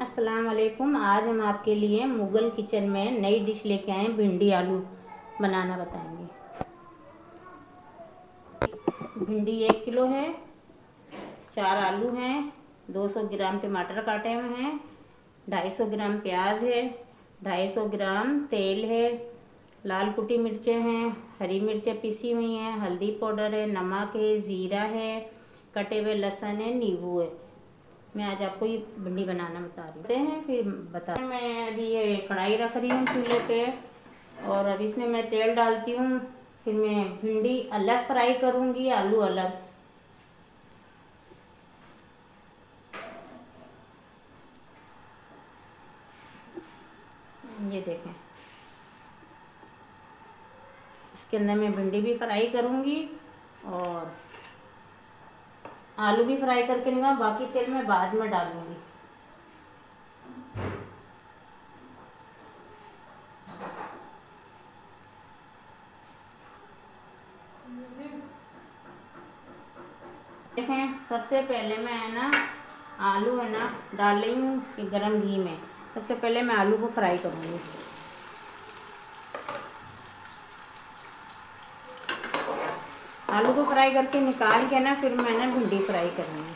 अस्सलाम वालेकुम। आज हम आपके लिए मुगल किचन में नई डिश लेके आए, भिंडी आलू बनाना बताएंगे। भिंडी 1 किलो है, 4 आलू हैं, 200 ग्राम टमाटर काटे हुए हैं, 250 ग्राम प्याज है, 250 ग्राम तेल है, लाल कुटी मिर्चें हैं, हरी मिर्चें पिसी हुई हैं, हल्दी पाउडर है, नमक है, ज़ीरा है, कटे हुए लहसुन है, नींबू है। मैं आज आपको ये भिंडी बनाना बता रही हैं, फिर बता। मैं अभी ये कढ़ाई रख रही हूँ चूल्हे पे और अब इसमें मैं तेल डालती हूँ। फिर मैं भिंडी अलग फ्राई करूँगी, आलू अलग। ये देखें, इसके अंदर मैं भिंडी भी फ्राई करूँगी और आलू भी फ्राई करके निकाल, बाकी तेल मैं बाद में डालूँगी। देखें, सबसे पहले मैं है ना आलू है ना डाल रही हूँ गरम घी में। सबसे पहले मैं आलू को फ्राई करूँगी। आलू को फ्राई करके निकाल के ना फिर मैं ना भिंडी फ्राई करूँगी।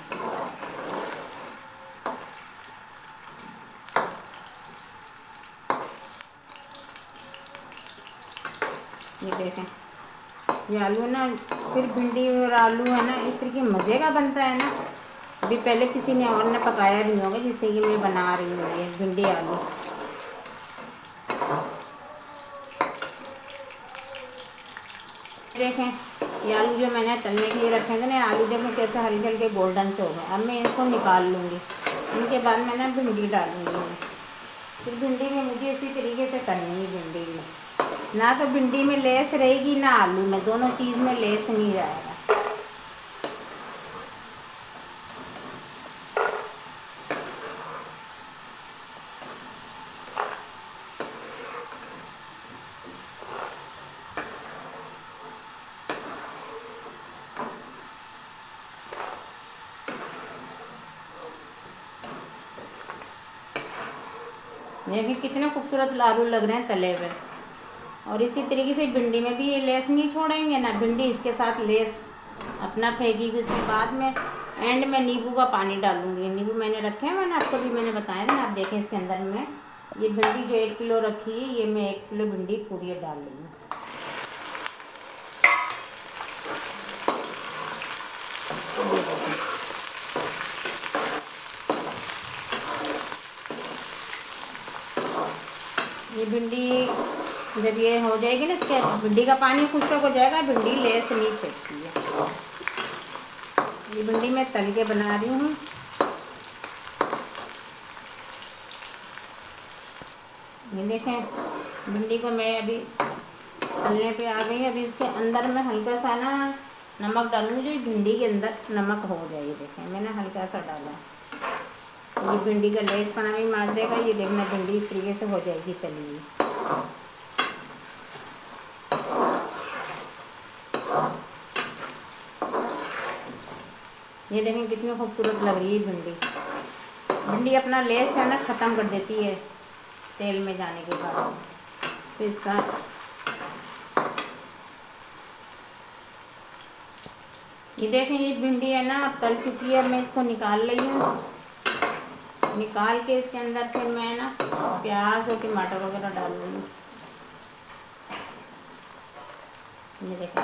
ये देखें, ये आलू है ना, फिर भिंडी और आलू है ना इस तरीके मज़े का बनता है ना। अभी पहले किसी ने और ने पकाया नहीं होगा जिससे कि मैं बना रही हूँ ये भिंडी आलू। देखें, ये आलू जो मैंने तलने के लिए रखे थे ना, आलू देखें कैसे हल्के हल्के गोल्डन से हो गए। अब मैं इसको निकाल लूँगी। इनके बाद मैं ना भिंडी डालूँगी। फिर भिंडी में मुझे इसी तरीके से करनी है। भिंडी में ना तो भिंडी में लेस रहेगी ना आलू में, दोनों चीज़ में लेस नहीं जाएगा। देखिए कितने खूबसूरत आलू लग रहे हैं तले हुए। और इसी तरीके से भिंडी में भी ये लेस नहीं छोड़ेंगे ना, भिंडी इसके साथ लेस अपना फेंकेगी। उसके बाद में एंड में नींबू का पानी डालूंगी। नींबू मैंने रखे हैं, मैंने आपको भी मैंने बताया था ना। आप देखें इसके अंदर में ये भिंडी जो 1 किलो रखी है, ये मैं 1 किलो भिंडी पूरी डाल रही हूँ। ये भिंडी जब ये हो जाएगी ना, इसके भिंडी का पानी खुश्क हो जाएगा, भिंडी लेस नहीं फेंकती है। ये भिंडी मैं तल के बना रही हूँ। ये देखें, भिंडी को मैं अभी तलने पे आ गई। अभी इसके अंदर मैं हल्का सा ना नमक डालूंगी, जो भिंडी के अंदर नमक हो जाए। ये देखें, मैंने हल्का सा डाला। ये भिंडी का लेस पना भी मार देगा। ये देखना, भिंडी इस तरीके से हो जाएगी तली हुई। ये देखें कितनी खूबसूरत लग रही है भिंडी। भिंडी अपना लेस है ना ख़त्म कर देती है तेल में जाने के बाद। तो इसका ये देखें, ये भिंडी है ना अब तल चुकी है। मैं इसको निकाल रही हूँ। निकाल के इसके अंदर फिर मैं ना प्याज और टमाटर वगैरह डाल दूँगी। ये देखें,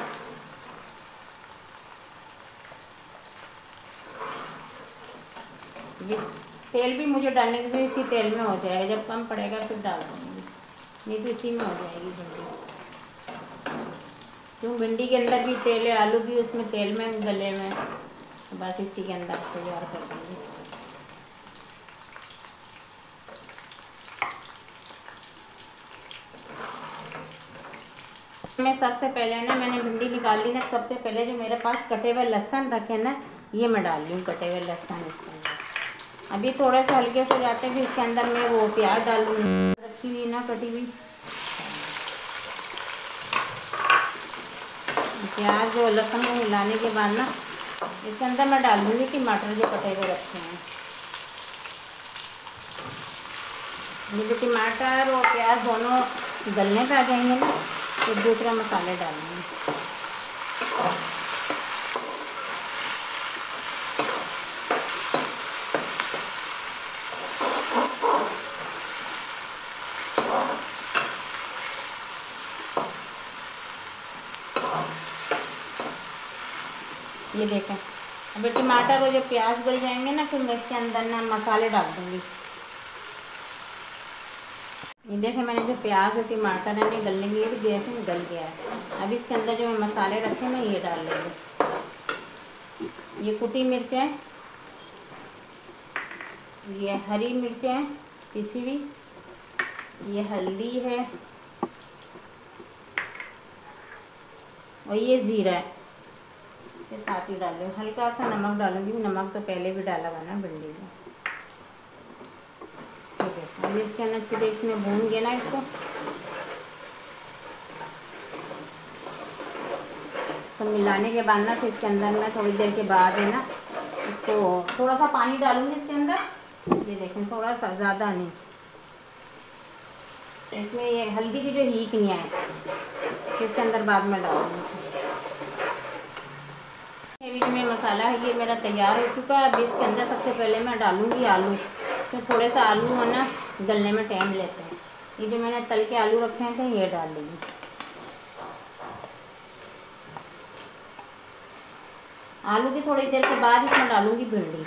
ये तेल भी मुझे डालने के लिए इसी तेल में हो जाएगा। जब कम पड़ेगा फिर डाल दूँगी, नहीं तो इसी में हो जाएगी भिंडी। क्यों, भिंडी के अंदर भी तेल है, आलू भी उसमें तेल में गले में, बस इसी के अंदर तैयार कर दूँगी। मैं सबसे पहले ना मैंने भिंडी निकाल ली ना, सबसे पहले जो मेरे पास कटे हुए लहसुन रखे ना, ये मैं डाल रही हूँ कटे हुए लहसुन इसके अंदर। अभी थोड़े से हल्के से जाते हैं, फिर इसके अंदर मैं वो प्याज डालूँगी रखी हुई ना कटी हुई। प्याज और लहसुन को मिलाने के बाद ना इसके अंदर मैं डाल दूँगी टमाटर जो कटे हुए रखे हैं। ये जो टमाटर और प्याज दोनों गलने पे आ जाएंगे ना, तो दूसरे मसाले डालेंगे। ये देखें, अभी टमाटर और जो प्याज गल जाएंगे ना, फिर मैं इसके अंदर ना मसाले डाल दूँगी। ये देखें, मैंने जो प्याज और टमाटर है नहीं गलने के लिए दिया है, गल गया है। अभी इसके अंदर जो मैं मसाले रखे हैं ना, ये डाल लेंगे। ये कुटी मिर्चें, ये हरी मिर्चें पिसी हुई, ये हल्दी है और ये ज़ीरा है, ये साथ ही डाल लूँ। हल्का सा नमक डालूंगी, नमक तो पहले भी डाला हुआ ना भिंडी में। ठीक है, अभी इसके अंदर फिर इसमें भून गया ना इसको, तो मिलाने के बाद ना फिर इसके अंदर मैं थोड़ी देर के बाद है ना इसको थोड़ा सा पानी डालूंगी इसके अंदर। ये देखें, थोड़ा सा, ज़्यादा नहीं। इसमें ये हल्दी की जो हीक नहीं आए, इसके अंदर बाद में डालूंगी। ये में मसाला है, ये मेरा तैयार हो चुका है। अभी इसके अंदर सबसे पहले मैं डालूंगी आलू, तो थोड़े सा आलू है ना गलने में टाइम लेते हैं। ये जो मैंने तल के आलू रखे थे, ये डाल देंगे। आलू की थोड़ी देर के बाद इसमें डालूंगी भिंडी।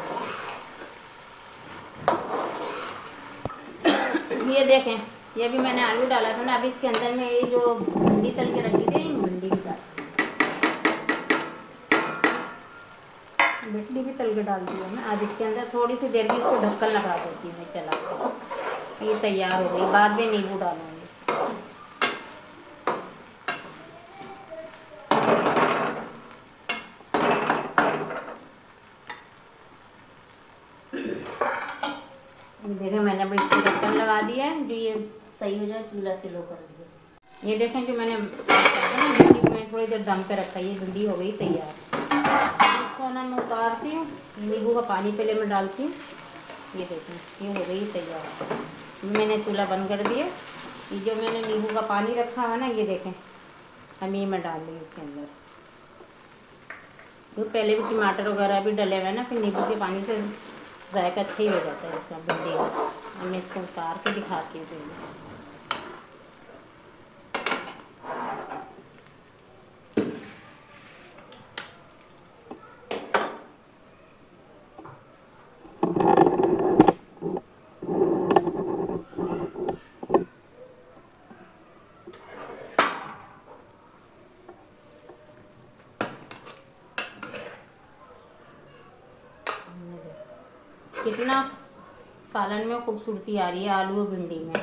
ये देखें, ये भी मैंने आलू डाला था ना, अभी इसके अंदर में ये जो भिंडी तल के रखी थी, भिंडी की डाल, भिंडी भी तल के डाल दी है मैं। अब इसके अंदर थोड़ी सी देर में इसको ढक्कन लगा देती हूँ मैं, चला। ये तैयार हो गई, बाद में नींबू डालूंगी। देखें, मैंने अपनी इसको ढक्कन लगा दिया है, जो ये सही हो जाए चूल्हा से लो कर दिया। ये देखें, जो मैंने भिंडी को मैंने थोड़ी देर दम पे रखा है, ये भिंडी हो गई तैयार। इसको ना मैं उतारती हूँ, नींबू का पानी पहले मैं डालती हूँ। ये देखें, ये हो गई तैयार। मैंने चूल्हा बंद कर दिया। ये जो मैंने नींबू का पानी रखा हुआ ना, ये देखें, हम ये मैं डाल दी इसके अंदर। तो पहले भी टमाटर वगैरह भी डले हुए ना, फिर नींबू के पानी से जायका अच्छा ही हो जाता है इसका भिंडी का। मैं इसको उतार के दिखाती हूँ पहले। कितना सालन में खूबसूरती आ रही है आलू और भिंडी में।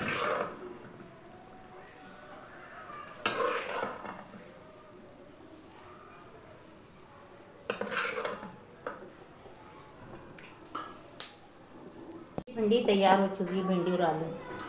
भिंडी तैयार हो चुकी है, भिंडी और आलू।